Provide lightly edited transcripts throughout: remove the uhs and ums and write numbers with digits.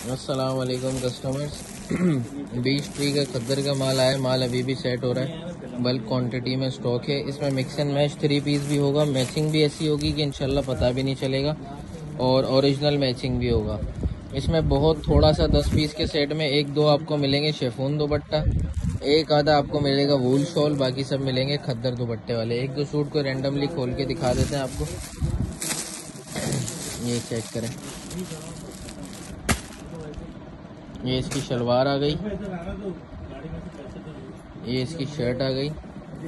अस्सलाम वालेकुम customers. 20 tree का खद्दर का माल आया। माल अभी भी सेट हो रहा है, बल्क क्वांटिटी में स्टॉक है। इसमें मिक्स एंड मैच 3 पीस भी होगा। मैचिंग भी ऐसी होगी कि इंशाल्लाह पता भी नहीं चलेगा, और ओरिजिनल मैचिंग भी होगा। इसमें बहुत थोड़ा सा 10 पीस के सेट में 1-2 आपको मिलेंगे शिफॉन दुपट्टा, एक आधा आपको मिलेगा वूल शॉल, बाकी सब मिलेंगे खद्दर दुपट्टे वाले। 1-2 सूट को रैंडमली खोल के दिखा देते हैं आपको। ये चेक करें, ये इसकी शलवार आ गई, ये इसकी शर्ट आ गई।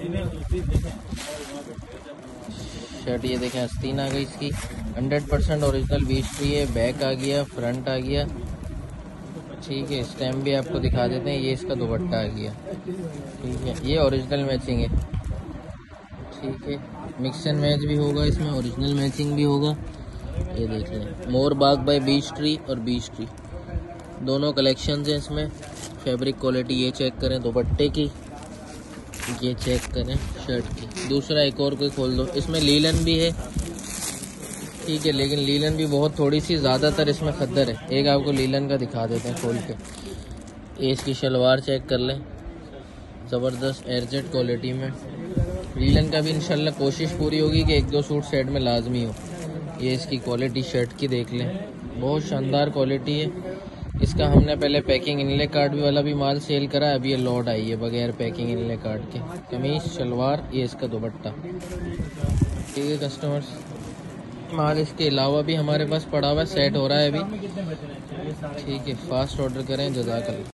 शर्ट ये देखें आस्तीन आ गई इसकी। 100% ओरिजिनल 20 ट्री है। बैक आ गया, फ्रंट आ गया, ठीक है। स्टैम्प भी आपको दिखा देते हैं। ये इसका दुपट्टा आ गया, ठीक है। ये ओरिजिनल मैचिंग है, ठीक है। मिक्स एंड मैच भी होगा इसमें, ओरिजिनल मैचिंग भी होगा। ये देख लें, मोर बाग बाय 20 ट्री और 20 ट्री दोनों कलेक्शंस हैं इसमें। फैब्रिक क्वालिटी ये चेक करें दुपट्टे की, ये चेक करें शर्ट की। दूसरा एक और कोई खोल दो। इसमें लीलन भी है, ठीक है, लेकिन लीलन भी बहुत थोड़ी सी, ज़्यादातर इसमें खद्दर है। एक आपको लीलन का दिखा देते हैं खोल के। ये इसकी शलवार चेक कर लें, ज़बरदस्त एयरजेट क्वालिटी में। लीलन का भी इंशाल्लाह कोशिश पूरी होगी कि 1-2 सूट सेट में लाजमी हो। ये इसकी क्वालिटी शर्ट की देख लें, बहुत शानदार क्वालिटी है। इसका हमने पहले पैकिंग इनले कार्ड भी वाला भी माल सेल करा, अभी ये लॉट आई है बगैर पैकिंग इनले कार्ड के। कमीज शलवार, ये इसका दुपट्टा, ठीक है कस्टमर्स। माल इसके अलावा भी हमारे पास पड़ा हुआ है, सेट हो रहा है अभी, ठीक है। फास्ट ऑर्डर करें, जज़ाकल्लाह।